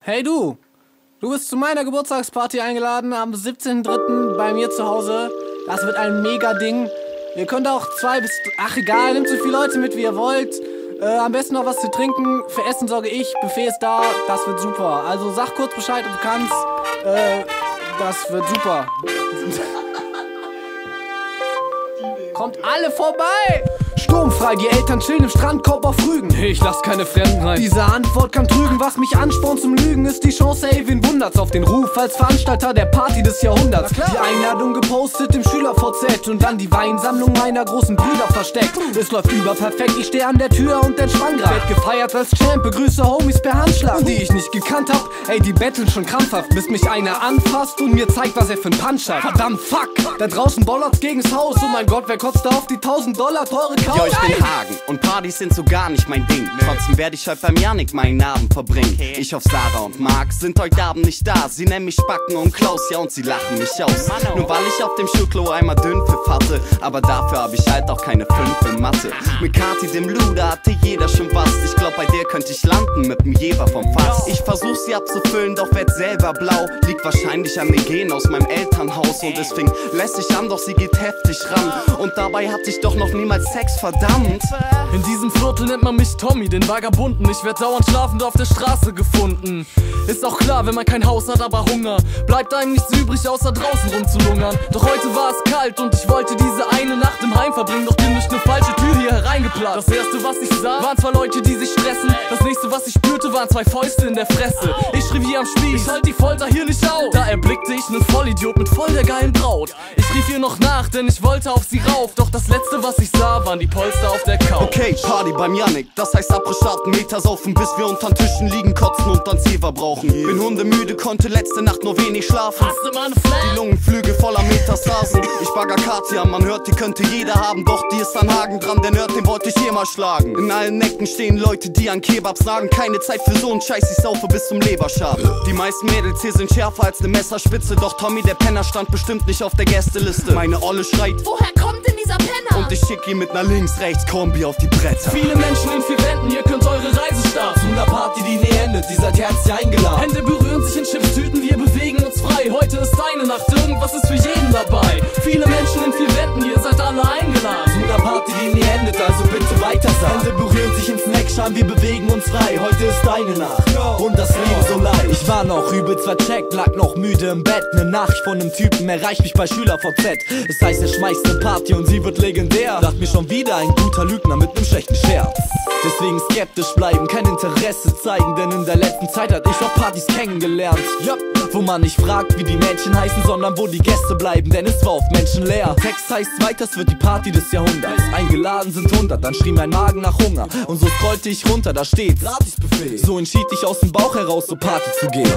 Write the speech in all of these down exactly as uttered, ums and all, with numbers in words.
Hey du, du bist zu meiner Geburtstagsparty eingeladen am siebzehnten dritten bei mir zu Hause. Das wird ein mega Ding. Ihr könnt auch zwei bis... Ach egal, nehmt so viele Leute mit, wie ihr wollt. Äh, am besten noch was zu trinken. Für Essen sorge ich, Buffet ist da, das wird super. Also sag kurz Bescheid, ob du kannst. Äh, das wird super. Kommt alle vorbei! Sturmfrei, die Eltern chillen im Strandkorb auf Rügen. Ich lass keine Fremden rein. Diese Antwort kann trügen, was mich anspornt zum Lügen ist die Chance, ey, wen wundert's auf den Ruf als Veranstalter der Party des Jahrhunderts. Die Einladung gepostet im Schüler-V Z und dann die Weinsammlung meiner großen Brüder versteckt. Es läuft überperfekt, ich stehe an der Tür und entspann grad. Werd gefeiert als Champ, begrüße Homies per Handschlag. Und die ich nicht gekannt hab, ey, die betteln schon krampfhaft, bis mich einer anfasst und mir zeigt, was er für ein Punch hat. Verdammt, fuck, da draußen bollert's gegen's Haus. Oh mein Gott, wer kotzt da auf die tausend Dollar teure Couch? Jo, ich bin Hagen und Partys sind so gar nicht mein Ding. Trotzdem werde ich heute beim Janik meinen Abend verbringen. Ich hoffe, Sarah und Marc sind heute Abend nicht da. Sie nennen mich Spacken und Klaus, ja, und sie lachen mich aus. Nur weil ich auf dem Schuhklo einmal Dünnpfiff hatte, aber dafür habe ich halt auch keine fünf in Mathe. Mit Kati, dem Luder, hatte jeder schon was. Ich glaub, bei dir könnte ich landen mit dem Jeber vom Fass. Ich versuch sie abzufüllen, doch werd selber blau. Liegt wahrscheinlich an den Genen aus meinem Elternhaus. Und es fing lässig an, doch sie geht heftig ran. Und dabei hatte ich doch noch niemals Sex, verdammt. In diesem Viertel nennt man mich Tommy, den Vagabunden. Ich werd dauernd schlafend auf der Straße gefunden. Ist auch klar, wenn man kein Haus hat, aber Hunger, bleibt einem nichts übrig, außer draußen rumzulungern. Doch heute war es kalt und ich wollte diese eine Nacht im Heim verbringen, doch bin durch eine falsche Tür hier hereingeplatzt. Das erste, was ich sah, waren zwei Leute, die sich stressen. Das nächste, was ich spürte, waren zwei Fäuste in der Fresse. Ich schrie wie am Spieß, ich halt die Folter hier nicht auf. Da erblickte ich einen Vollidiot mit voll der geilen Braut. Ich rief ihr noch nach, denn ich wollte auf sie rauf. Doch das letzte, was ich sah, waren die Polster auf der Couch. Okay, Party beim Janik, das heißt Abriss starten, Meter saufen, bis wir untern Tischen liegen, kotzen und dann Zewa brauchen. Bin hundemüde, konnte letzte Nacht nur wenig schlafen. Hast du mal eine Flash? Die Lungenflügel voller Metastasen. Ich bagger Katja, man hört, die könnte jeder haben, doch die ist an Hagen dran, der Nerd, den wollte ich hier mal schlagen. In allen Ecken stehen Leute, die an Kebabs nagen. Keine Zeit für so einen Scheiß, ich saufe bis zum Leberschaden. Die meisten Mädels hier sind schärfer als ne Messerspitze, doch Tommy, der Penner, stand bestimmt nicht auf der Gästeliste. Meine Olle schreit, woher kommt denn dieser Penner? Und ich schick ihn mit ner Links-Rechts-Kombi auf die Bretter. Viele Menschen in vier Wänden, ihr könnt eure Reise starten. Zu einer Party, die nie endet, die seid herzlich eingeladen. Hände berühren sich in Chipstüten, wir bewegen uns frei. Heute ist deine Nacht, irgendwas ist für jeden dabei. Viele Menschen in vier Wänden, ihr seid alle eingeladen. Zu einer Party, die nie endet, also bitte weiter sagen. Hände berühren sich in Snackschalen, wir bewegen uns frei. Heute ist deine Nacht und das Leben so leicht. Ich war noch übelst vercheckt, lag noch müde im Bett. Ne Nachricht von nem Typen erreicht mich bei Schüler-V Z. Es heißt, er schmeißt ne Party und sie wird legendär. Dacht mir schon wieder ein guter Lügner mit nem schlechten Scherz. Deswegen skeptisch bleiben, kein Interesse zeigen, denn in der letzten Zeit hat ich auf Partys kennengelernt. Ja, wo man nicht fragt, wie die Mädchen heißen, sondern wo die Gäste bleiben, denn es war oft menschenleer. Text heißt weiter, es wird die Party des Jahrhunderts. Eingeladen sind hundert, dann schrie mein Magen nach Hunger. Und so scrollte ich runter, da steht Gratisbuffet. So entschied ich aus dem Bauch heraus, zur Party zu gehen.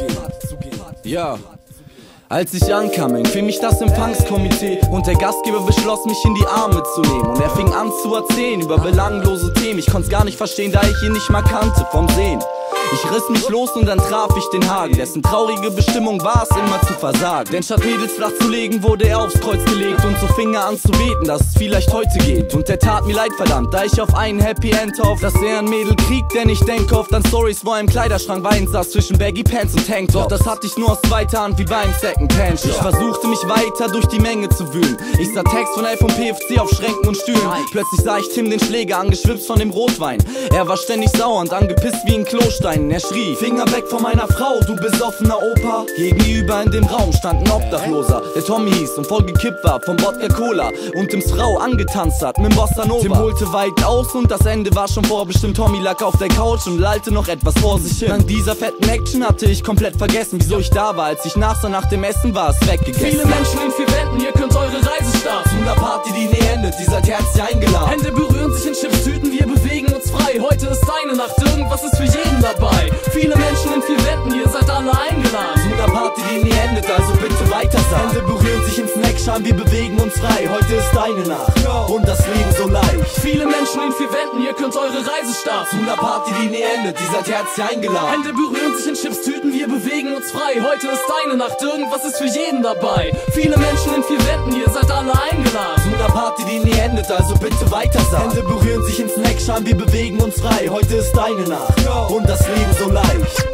Ja. Als ich ankam, empfing mich das Empfangskomitee und der Gastgeber beschloss, mich in die Arme zu nehmen. Und er fing an zu erzählen über belanglose Themen. Ich konnt's gar nicht verstehen, da ich ihn nicht mal kannte vom Sehen. Ich riss mich los und dann traf ich den Hagen, dessen traurige Bestimmung war es, immer zu versagen. Denn statt Mädels flach zu legen, wurde er aufs Kreuz gelegt und so fing er an zu beten, dass es vielleicht heute geht. Und der tat mir leid, verdammt, da ich auf einen Happy End hoff, dass er ein Mädel kriegt, denn ich denk oft an Stories, wo er im Kleiderschrank Wein saß zwischen Baggy Pants und Tanktop. Doch das hatte ich nur aus zweiter Hand wie beim Second Hand. Ich versuchte mich weiter durch die Menge zu wühlen. Ich sah Text von F und P F C auf Schränken und Stühlen. Plötzlich sah ich Tim den Schläger angeschwipst von dem Rotwein. Er war ständig sauer und angepisst wie ein Klostein. Er schrie, Finger weg von meiner Frau, du besoffener Opa. Gegenüber in dem Raum stand ein Obdachloser, der Tommy hieß und voll gekippt war vom Wodka Cola und Tims Frau angetanzt hat mit Bossa Nova. Tim holte weit aus und das Ende war schon vorbestimmt. Tommy lag auf der Couch und lallte noch etwas vor sich hin. Dank dieser fetten Action hatte ich komplett vergessen, wieso ich da war. Als ich nachsah nach dem Essen, war es weggegessen. Viele Menschen in vier Wänden, ihr könnt eure Reise starten. Zu einer Party, die nie endet, die seid herzlich eingeladen. Hände berühren sich in Chipstüten, wir bewegen uns frei. Heute ist deine Nacht, irgendwas ist für jeden dabei. Viele Menschen in vier Wänden, ihr seid alle eingeladen. Zu einer Party, die nie endet, also bitte weiter sagen. Hände berühren sich in Snackschalen, wir bewegen uns frei. Heute ist deine Nacht und das Leben so leicht. Viele Menschen in vier Wänden, ihr könnt eure Reise starten. Zu einer Party, die nie endet, die seid herzlich eingeladen. Hände berühren sich in Chipstüten, wir bewegen uns frei. Heute ist deine Nacht, irgendwas ist für jeden dabei. Viele Menschen in vier Wänden, ihr seid alle eingeladen. Zu einer Party, die nie endet, also bitte weiter sagen. Hände berühren sich in Snackschalen, wir bewegen uns frei. Heute ist deine Nacht und das Leben so leicht.